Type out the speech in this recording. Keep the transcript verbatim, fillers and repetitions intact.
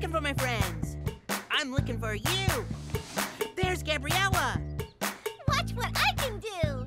looking for my friends. I'm looking for you. There's Gabriella. Watch what I can do.